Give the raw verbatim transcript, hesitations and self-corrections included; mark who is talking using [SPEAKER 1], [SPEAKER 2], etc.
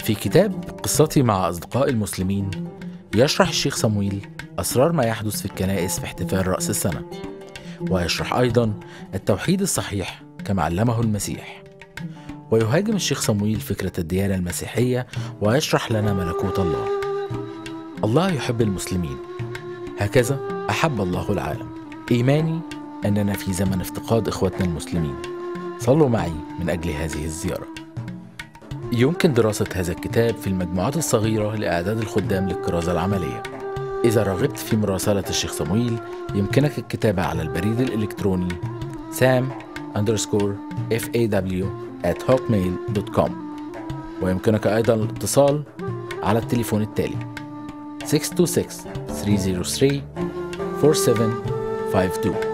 [SPEAKER 1] في كتاب قصتي مع أصدقاء المسلمين يشرح الشيخ صمويل أسرار ما يحدث في الكنائس في احتفال رأس السنة، ويشرح أيضا التوحيد الصحيح كما علمه المسيح. ويهاجم الشيخ صمويل فكرة الديانة المسيحية ويشرح لنا ملكوت الله. الله يحب المسلمين، هكذا أحب الله العالم. إيماني أننا في زمن افتقاد إخوتنا المسلمين. صلوا معي من أجل هذه الزيارة. يمكن دراسة هذا الكتاب في المجموعات الصغيرة لإعداد الخدام للكرازة العملية. إذا رغبت في مراسلة الشيخ صمويل يمكنك الكتابة على البريد الإلكتروني سام أندرسكور إف إيه دبليو آت هوتميل دوت كوم، ويمكنك أيضا الاتصال على التليفون التالي ستة اثنين ستة ثلاثة ثلاثة صفر ثلاثة أربعة سبعة خمسة اثنين.